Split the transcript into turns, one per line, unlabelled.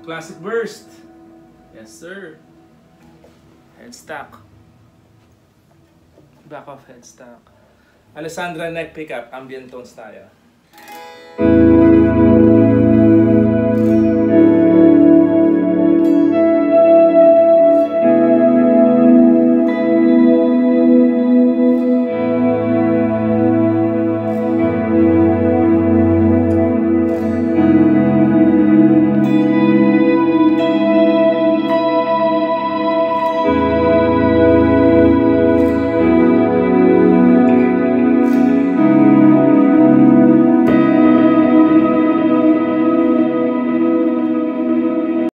Classic Burst. Yes, sir. Headstock. Back off headstock. Alessandra neck pickup. Ambient tones tayo.